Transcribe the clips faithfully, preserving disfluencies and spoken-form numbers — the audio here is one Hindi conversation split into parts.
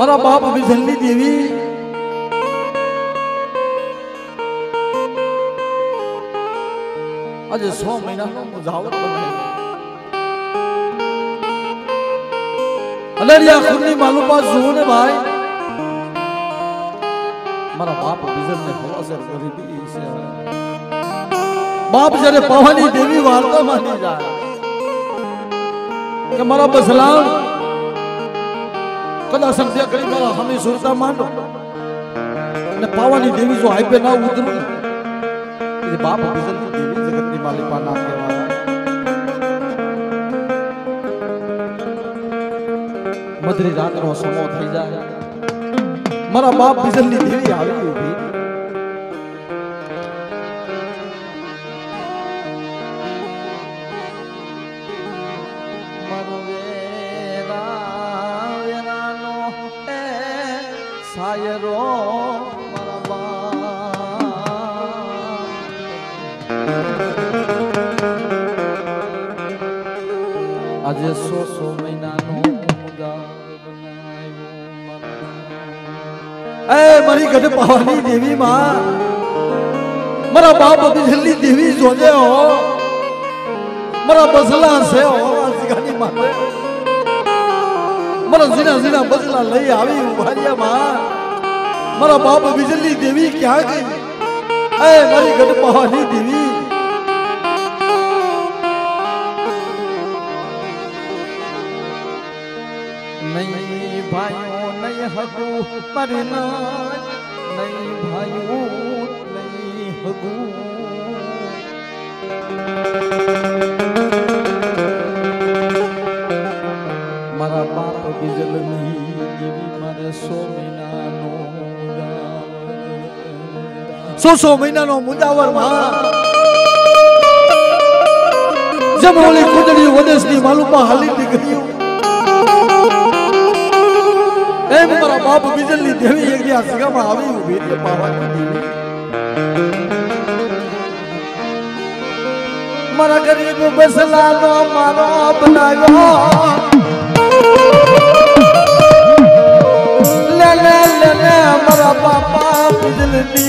मारा बाप बिजली देवी आज सौ महीना मुजावर अलरिया खुनी मालूम पास जो ने भाई मारा बाप बिजल ने बहुत असर गरीबी से बाप जरे पवानी देवी वार्ता मानी जाए कि मारा बसलाम कदा संध्या करी मेरा हमें सुरता मानो ने पावानी देवी जो आई पे ना उतरू ये बाप बिजल की देवी जगत की मालिका नाम के वाला मधुरी रात रो समो થઈ જાય મારા બાપ बिजल की देवी આવી ઉભી सायरो मारा बाप आज सौ सौ महीना नो ए मरी गढ़ पावानी देवी मां मारा बाप बिजली देवी जोजे हो मारा बसला से हो सिगानी माते मारा जीना जीना बसला लई आवी उभारिया मां मारा बाप बिजली देवी क्या गई ए मरी गढ़ पावानी देवी नहीं भाइयों नहीं हगू मरना नहीं भाइयों नहीं हगू मारा बाप बिजल नहीं देवी मारे सौ महीना नो सौ सौ महीना नो मुंजावर मां जब होली कुदड़ी वदेश की मालूमा हाली दिखरियो ए मारा बाप बिजली देवी एक दिया सिगा में आवी उभी रे पावानी देवी मारा गरीब बसला नो मारो बनायो ले ले ले ले मारा बापा बिजली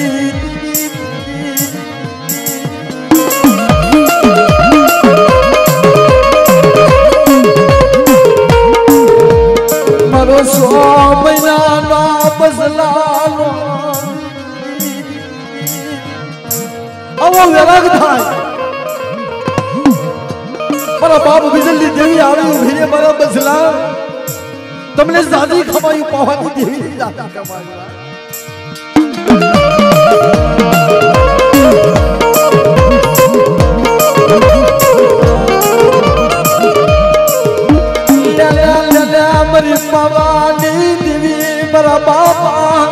मारो सो महीना ना बसला लो अब वो विराग था मारा बाप बिजली देवी आवी उभी रे मारा बसला तुमने जादी कमाई पावानी देवी जादी कमाई मरी पावानी देवी मरा बापा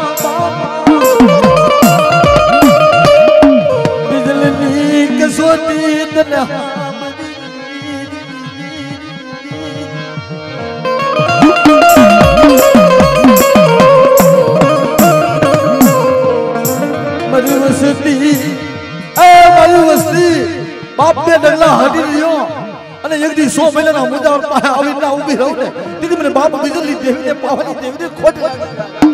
बिजली के सोती तने मरी वस्ती ए मरी वस्ती बाप पे डगला हटी लियो અને એક દી सौ મહિનાના મુદ્દા પાસે આવીને ઊભી રહું ને દીદી મને બાપ बिजली देवी ने पावानी देवी ने खोટ લાગી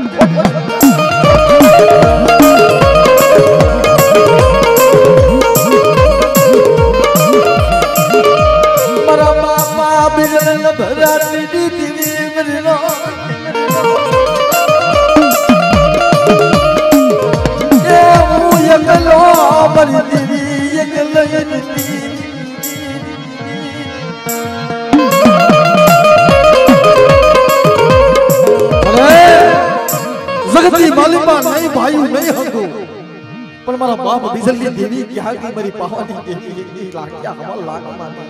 મારા બાપા बिजली न भराती देवी मेरी नो ए वो एकलो मरी देवी एकलो देवी जगती मालिका नहीं भाई नहीं हगू पर मारा बाप बिजली देवी क्या की मेरी पावानी देवी एक लाख क्या हमार लाख मानी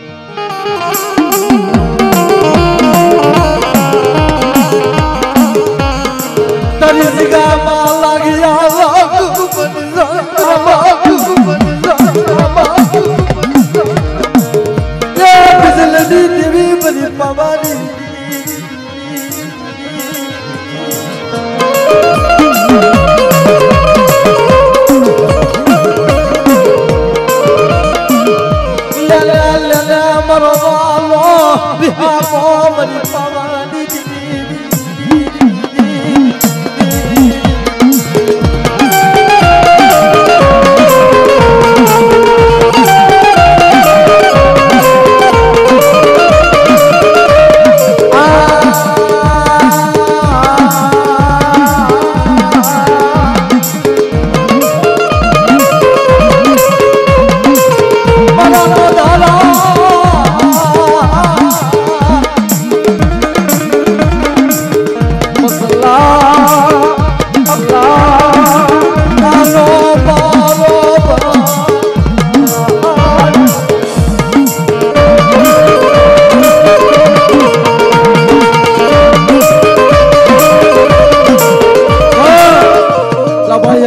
तरी जिगा मां लागिया लाख बन रामा बन रामा ये बिजली देवी मेरी पावानी बिहार मरी पावानी देवी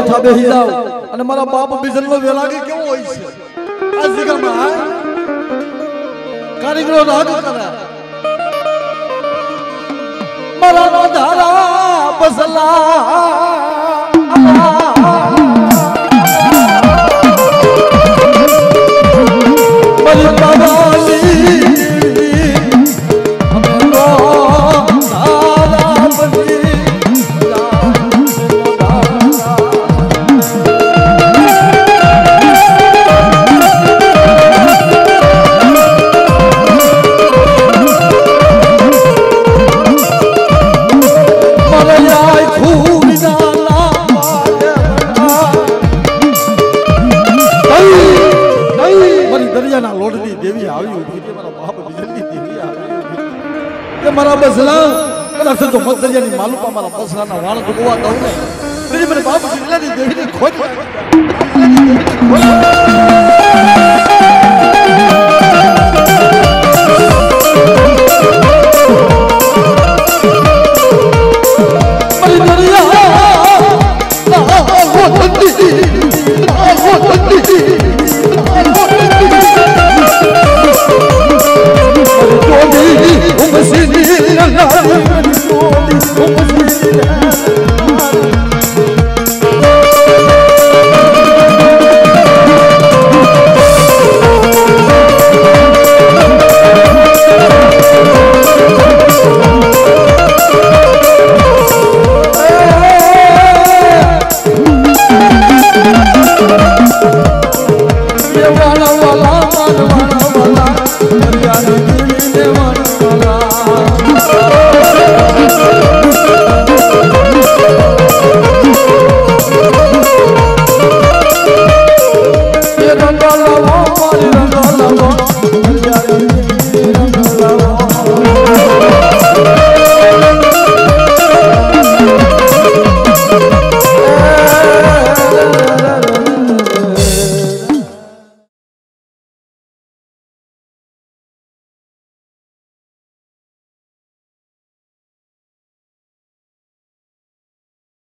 ઓઠા બેસી જાવ અને મારા બાપ બિજલનો વેલાગે કેવો હોય છે આ જગ્યામાં કારીગરો રાગ કરે મારા નો ધારા બસલા મરી બાબાલી મારા બસલા કદાચ તો મતદરિયાની માલુપા મારા બસલાના વાણ ગોવા દઉં ને તેની મને બાપ બિજલાની દેવીને ખોજ મારી દરિયા ના